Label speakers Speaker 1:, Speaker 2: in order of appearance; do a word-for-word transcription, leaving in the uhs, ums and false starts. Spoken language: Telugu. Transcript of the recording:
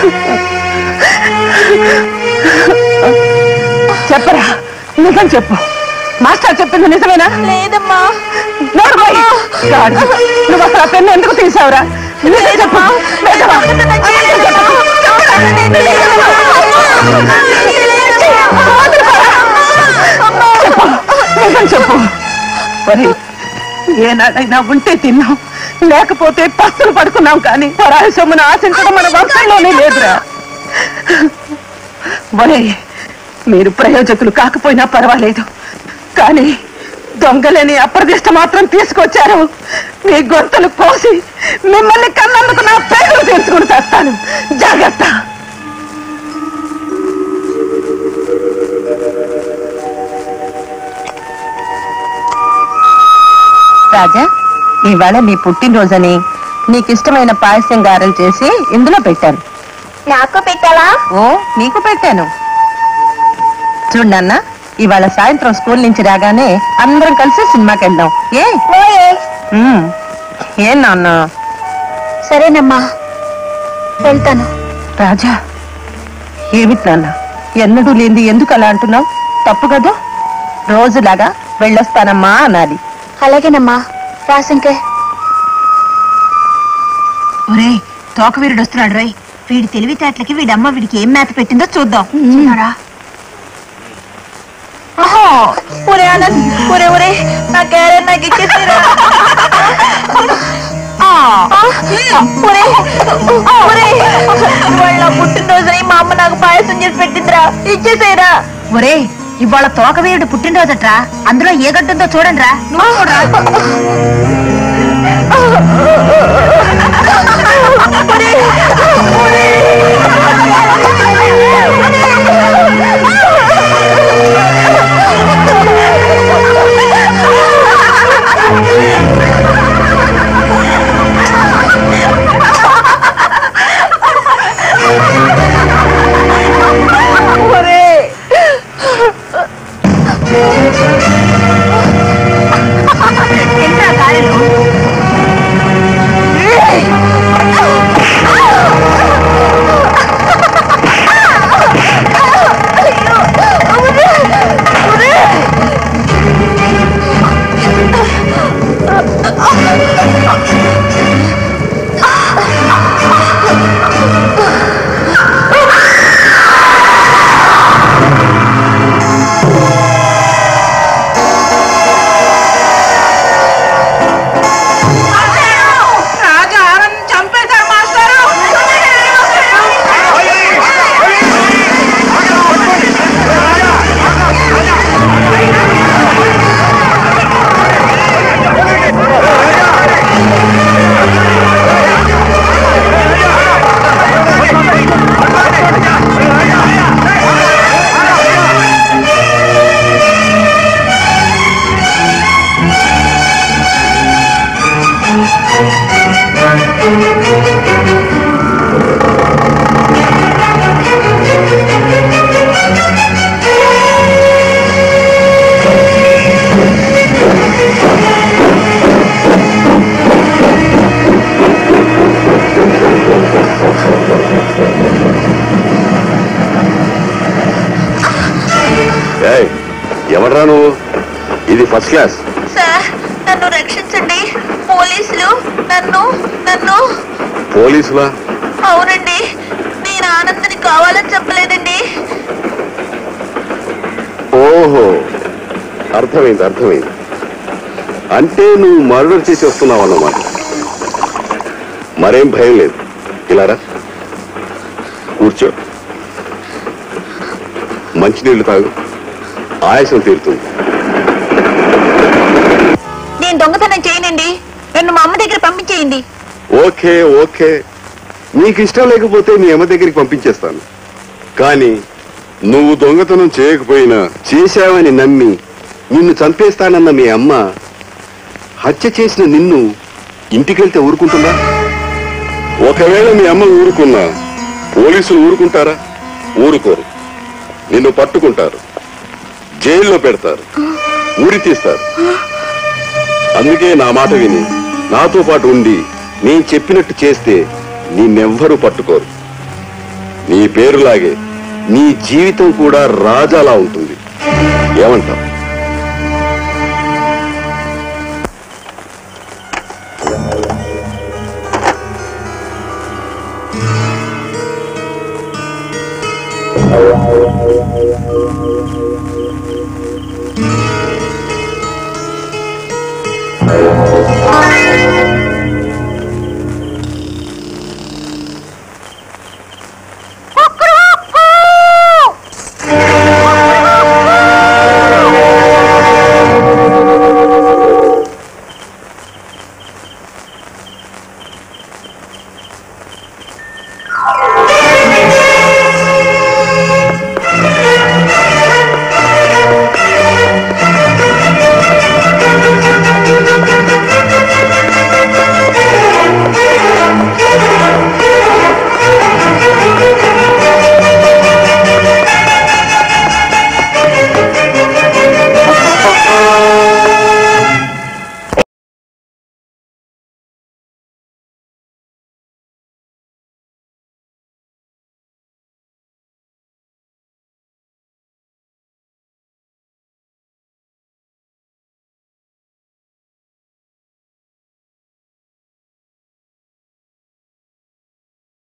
Speaker 1: చెప్పరా, నిజం చెప్పు. మాస్టర్ చెప్పింది నిజమేనా?
Speaker 2: లేదమ్మా.
Speaker 1: నువ్వు అసలు ఆ పెన్ను ఎందుకు తీసావురా? నిజం చెప్పు. నిజం చెప్పు. మరి ఏనాడైనా ఉంటే తిన్నాం, లేకపోతే పస్తులు పడుకున్నాం, కానీ పరాయి సొమ్మును ఆశించడం మన వంశంలోనే లేదురా. మరి మీరు ప్రయోజకులు కాకపోయినా పర్వాలేదు, కానీ దొంగలేని అప్రదిష్ట మాత్రం తీసుకొచ్చారు. మీ గొంతులు కోసి మిమ్మల్ని కన్నందుకు నా పేరు తెలుసుకుని చేస్తాను. జాగ్రత్త. రాజా, ఇవాళ నీ పుట్టినరోజని నీకిష్టమైన పాయసం గారెలు చేసి ఇందులో పెట్టాను.
Speaker 2: నాకు పెట్టావా?
Speaker 1: ఓ, నీకు పెట్టాను. చూడన్న, ఇవాళ సాయంత్రం స్కూల్ నుంచి రాగానే అందరం కలిసి సినిమాకి వెళ్దాం. ఏ ఏ నాన్న?
Speaker 2: సరేనమ్మా, వెళ్తాను.
Speaker 1: రాజా, ఏమిటి నాన్న, ఎన్నడూ లేంది ఎందుకు అలా అంటున్నావు? తప్పు కదా. రోజులాగా వెళ్ళొస్తానమ్మా అనాలి.
Speaker 2: అలాగేనమ్మా, రాసింకే.
Speaker 3: ఒరే, తోక వీరుడు వస్తున్నాడు రై. వీడి తెలివితేటలకి వీడమ్మ వీడికి ఏం మేత పెట్టిందో చూద్దాం.
Speaker 2: ఒరే ఆనంద్, ఒరే ఒరే నా క్యారెట్ నాకు ఇచ్చేసారా? వాళ్ళ పుట్టినరోజుని మా అమ్మ నాకు పాయసం చేసి పెట్టిందిరా, ఇచ్చేసేరా.
Speaker 3: ఒరే, ఇవాళ తోక వీరుడు పుట్టినరోజట్రా, అందులో ఏ గడ్డంతో చూడండి రా. నువ్వు చూడరా.
Speaker 4: ఎవడ్రా నువ్వు? ఇది ఫస్ట్ క్లాస్.
Speaker 2: సార్, నన్ను రక్షించండి. పోలీసులు నన్ను నన్ను
Speaker 4: పోలీసులా?
Speaker 2: అవునండి, నేను ఆనందని కావాలని చెప్పలేదండి.
Speaker 4: ఓహో, అర్థమైంది అర్థమైంది. అంటే నువ్వు మర్డర్ చేసి వస్తున్నావు అన్నమాట. మరేం భయం లేదు. ఇలారా, కూర్చో, మంచినీళ్లు తాగు, ఆయాసం తీరుతుంది.
Speaker 2: నేను దొంగతనం చేయనండి, నన్ను మా అమ్మ దగ్గర పంపించేయండి.
Speaker 4: ఓకే ఓకే, నీకు ఇష్టం లేకపోతే మీ అమ్మ దగ్గరికి పంపించేస్తాను. కానీ నువ్వు దొంగతనం చేయకపోయినా చేశావని నమ్మి నిన్ను చంపేస్తానన్న మీ అమ్మ హత్య చేసిన నిన్ను ఇంటికెళ్తే ఊరుకుంటుందా? ఒకవేళ మీ అమ్మ ఊరుకున్నా పోలీసులు ఊరుకుంటారా? ఊరుకోరు. నిన్ను పట్టుకుంటారు, జైల్లో పెడతారు, ఊరి తీస్తారు. అందుకే నా మాట విని నాతో పాటు ఉండి నేను చెప్పినట్టు చేస్తే నిన్నెవ్వరూ పట్టుకోరు. నీ పేరులాగే నీ జీవితం కూడా రాజాలా ఉంటుంది. ఏమంటావు?
Speaker 5: Thank you.